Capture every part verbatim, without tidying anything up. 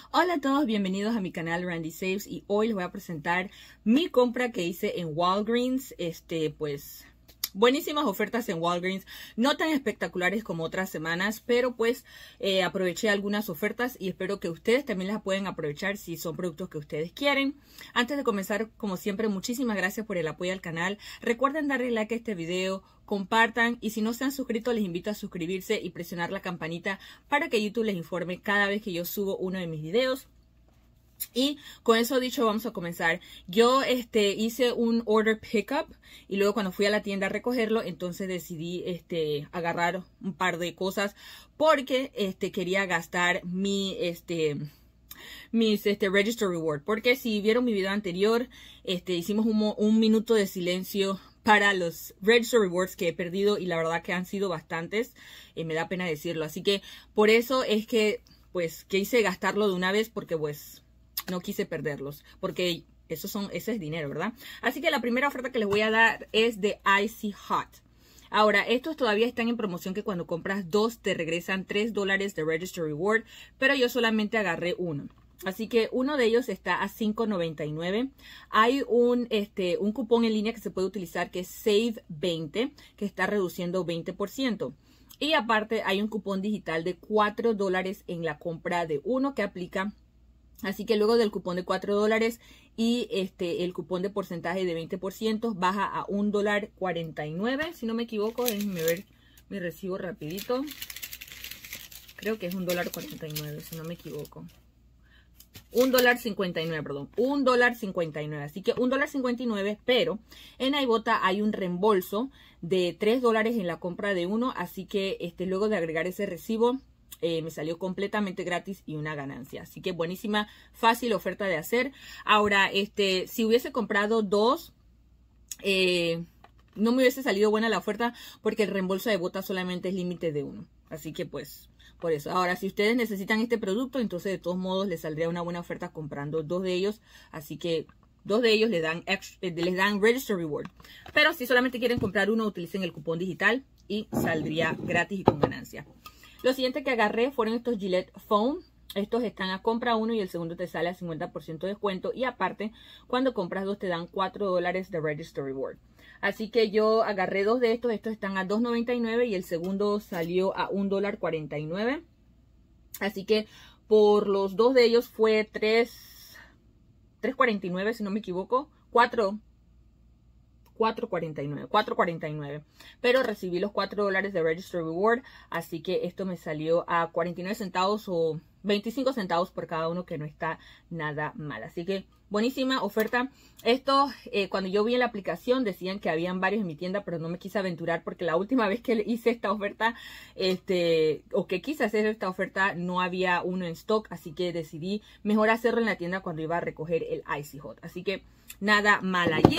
Hola a todos, bienvenidos a mi canal Randy Saves y hoy les voy a presentar mi compra que hice en Walgreens. Este, pues, buenísimas ofertas en Walgreens, no tan espectaculares como otras semanas, pero pues eh, aproveché algunas ofertas y espero que ustedes también las puedan aprovechar si son productos que ustedes quieren. Antes de comenzar, como siempre, muchísimas gracias por el apoyo al canal. Recuerden darle like a este video, compartan y si no se han suscrito les invito a suscribirse y presionar la campanita para que YouTube les informe cada vez que yo subo uno de mis videos. Y con eso dicho, vamos a comenzar. Yo este, hice un order pickup y luego cuando fui a la tienda a recogerlo, entonces decidí este, agarrar un par de cosas porque este, quería gastar mi... Este, mis este, Register Reward, porque si vieron mi video anterior, este, hicimos un, un minuto de silencio para los Register Rewards que he perdido y la verdad que han sido bastantes, eh, me da pena decirlo, así que por eso es que pues quise gastarlo de una vez porque pues no quise perderlos, porque eso, son, eso es dinero, ¿verdad? Así que la primera oferta que les voy a dar es de Icy Hot. Ahora, estos todavía están en promoción que cuando compras dos te regresan tres dólares de Register Reward, pero yo solamente agarré uno. Así que uno de ellos está a cinco noventa y nueve. Hay un, este, un cupón en línea que se puede utilizar que es Save veinte, que está reduciendo veinte por ciento. Y aparte hay un cupón digital de cuatro dólares en la compra de uno que aplica. Así que luego del cupón de cuatro dólares y este, el cupón de porcentaje de veinte por ciento baja a un dólar cuarenta y nueve. Si no me equivoco, déjenme ver mi recibo rapidito. Creo que es un dólar cuarenta y nueve, si no me equivoco. Un dólar cincuenta y nueve, perdón. Un dólar cincuenta y nueve. Así que un dólar cincuenta y nueve, pero en Ibotta hay un reembolso de tres dólares en la compra de uno. Así que este, luego de agregar ese recibo, Eh, me salió completamente gratis y una ganancia. Así que buenísima, fácil oferta de hacer. Ahora, este, si hubiese comprado dos, eh, no me hubiese salido buena la oferta porque el reembolso de Ibotta solamente es límite de uno. Así que pues, por eso. Ahora, si ustedes necesitan este producto, entonces de todos modos les saldría una buena oferta comprando dos de ellos. Así que dos de ellos les dan, extra, eh, les dan Register Reward. Pero si solamente quieren comprar uno, utilicen el cupón digital y saldría gratis y con ganancia. Lo siguiente que agarré fueron estos Gillette Foam. Estos están a compra uno y el segundo te sale a cincuenta por ciento de descuento. Y aparte, cuando compras dos te dan cuatro dólares de Register Reward. Así que yo agarré dos de estos. Estos están a dos noventa y nueve y el segundo salió a un dólar cuarenta y nueve. Así que por los dos de ellos fue tres cuarenta y nueve si no me equivoco. cuatro cuarenta y nueve, cuatro cuarenta y nueve, pero recibí los cuatro dólares de Register Reward, así que esto me salió a cuarenta y nueve centavos o veinticinco centavos por cada uno, que no está nada mal. Así que buenísima oferta. Esto, eh, cuando yo vi en la aplicación decían que habían varios en mi tienda, pero no me quise aventurar porque la última vez que hice esta oferta, este, o que quise hacer esta oferta, no había uno en stock, así que decidí mejor hacerlo en la tienda cuando iba a recoger el Icy Hot. Así que nada mal allí.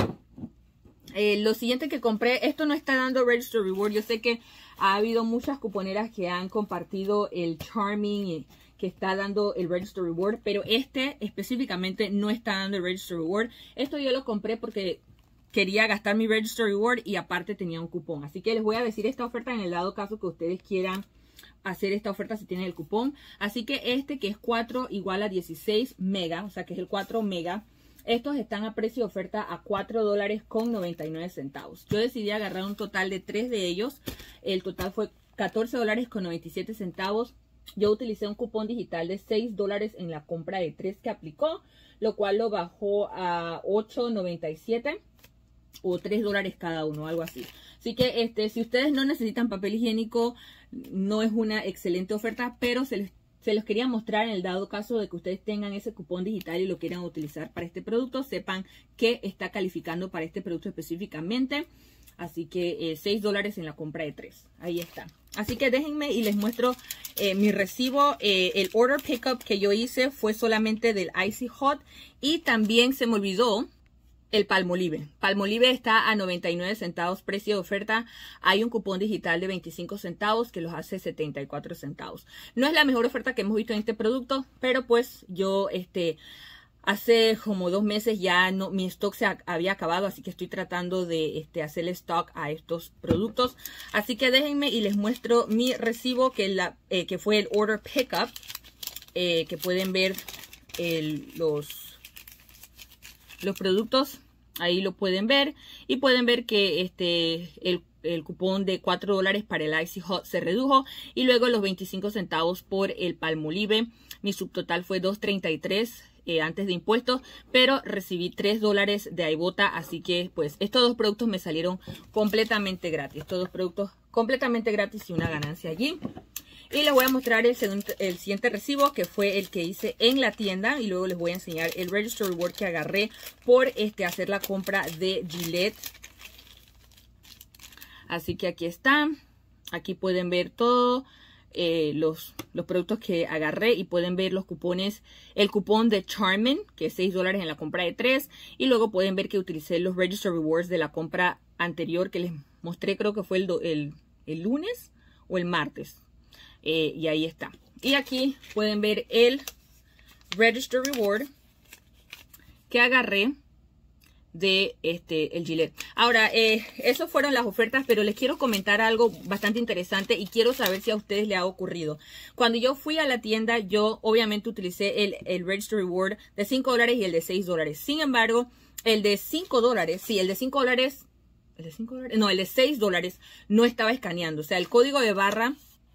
Eh, lo siguiente que compré, esto no está dando Register Reward. Yo sé que ha habido muchas cuponeras que han compartido el Charming y que está dando el Register Reward, pero este específicamente no está dando el Register Reward. Esto yo lo compré porque quería gastar mi Register Reward y aparte tenía un cupón. Así que les voy a decir esta oferta en el dado caso que ustedes quieran hacer esta oferta si tienen el cupón. Así que este, que es cuatro igual a dieciséis mega, o sea que es el cuatro mega. Estos están a precio de oferta a cuatro dólares con noventa y nueve centavos. Yo decidí agarrar un total de tres de ellos. El total fue catorce dólares con noventa y siete centavos. Yo utilicé un cupón digital de seis dólares en la compra de tres que aplicó, lo cual lo bajó a ocho noventa y siete o tres dólares cada uno, algo así. Así que este, si ustedes no necesitan papel higiénico, no es una excelente oferta, pero se les Se los quería mostrar en el dado caso de que ustedes tengan ese cupón digital y lo quieran utilizar para este producto. Sepan que está calificando para este producto específicamente. Así que eh, seis dólares en la compra de tres. Ahí está. Así que déjenme y les muestro eh, mi recibo. Eh, el order pickup que yo hice fue solamente del Icy Hot. Y también se me olvidó el Palmolive. Palmolive está a noventa y nueve centavos precio de oferta. Hay un cupón digital de veinticinco centavos que los hace setenta y cuatro centavos. No es la mejor oferta que hemos visto en este producto, pero pues yo este hace como dos meses ya no, mi stock se ha, había acabado, así que estoy tratando de este, hacerle stock a estos productos. Así que déjenme y les muestro mi recibo que, la, eh, que fue el order pickup, eh, que pueden ver el, los, los productos. Ahí lo pueden ver. Y pueden ver que este el, el cupón de cuatro dólares para el Icy Hot se redujo. Y luego los veinticinco centavos por el Palmolive. Mi subtotal fue dos treinta y tres eh, antes de impuestos. Pero recibí tres dólares de Ibotta. Así que pues estos dos productos me salieron completamente gratis. Estos dos productos completamente gratis y una ganancia allí. Y les voy a mostrar el, segundo, el siguiente recibo, que fue el que hice en la tienda. Y luego les voy a enseñar el Register Reward que agarré por este, hacer la compra de Gillette. Así que aquí está. Aquí pueden ver todo. Eh, los, los productos que agarré. Y pueden ver los cupones. El cupón de Charmin, que es seis dólares en la compra de tres. Y luego pueden ver que utilicé los Register Rewards de la compra anterior que les mostré. Creo que fue el, el, el lunes o el martes. Eh, y ahí está. Y aquí pueden ver el Register Reward que agarré de este el Gillette. Ahora, eh, esas fueron las ofertas, pero les quiero comentar algo bastante interesante y quiero saber si a ustedes les ha ocurrido. Cuando yo fui a la tienda, yo obviamente utilicé el, el Register Reward de cinco dólares y el de seis dólares. Sin embargo, el de cinco dólares, sí, el de cinco dólares, el de cinco dólares, no, el de seis dólares no estaba escaneando. O sea, el código de barra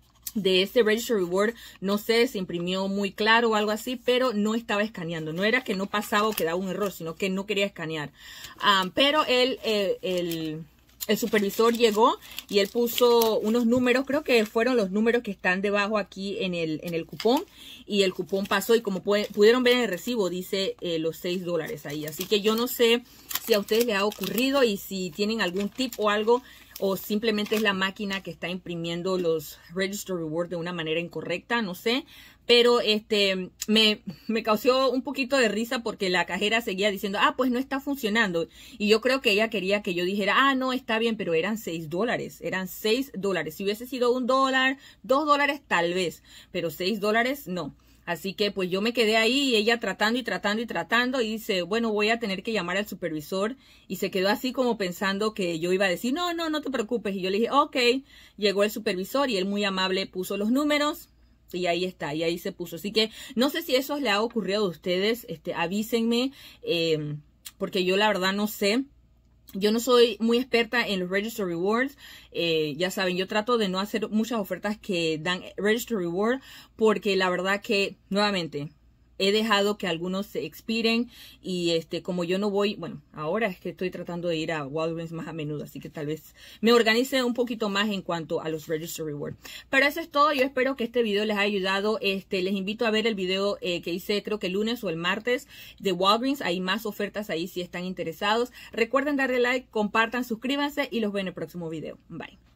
de este Register Reward, no sé, se imprimió muy claro o algo así, pero no estaba escaneando. No era que no pasaba o que daba un error, sino que no quería escanear. Um, pero el, el, el, el supervisor llegó y él puso unos números, creo que fueron los números que están debajo aquí en el, en el cupón. Y el cupón pasó y como puede, pudieron ver en el recibo, dice eh, los seis dólares ahí. Así que yo no sé si a ustedes les ha ocurrido y si tienen algún tip o algo, o simplemente es la máquina que está imprimiendo los Register Reward de una manera incorrecta, no sé. Pero este me, me causó un poquito de risa porque la cajera seguía diciendo, ah, pues no está funcionando. Y yo creo que ella quería que yo dijera, ah, no, está bien, pero eran seis dólares. Eran seis dólares. Si hubiese sido un dólar, dos dólares tal vez, pero seis dólares no. Así que pues yo me quedé ahí y ella tratando y tratando y tratando y dice, bueno, voy a tener que llamar al supervisor. Y se quedó así como pensando que yo iba a decir, no, no, no te preocupes. Y yo le dije, ok. Llegó el supervisor y él muy amable puso los números y ahí está, y ahí se puso. Así que no sé si eso le ha ocurrido a ustedes, este, avísenme, eh, porque yo la verdad no sé. Yo no soy muy experta en los Register Rewards. Eh, ya saben, yo trato de no hacer muchas ofertas que dan Register Reward. Porque la verdad que, nuevamente, he dejado que algunos se expiren. Y este como yo no voy, bueno, ahora es que estoy tratando de ir a Walgreens más a menudo. Así que tal vez me organice un poquito más en cuanto a los Register Reward. Pero eso es todo. Yo espero que este video les haya ayudado. Este Les invito a ver el video eh, que hice creo que el lunes o el martes de Walgreens. Hay más ofertas ahí si están interesados. Recuerden darle like, compartan, suscríbanse y los veo en el próximo video. Bye.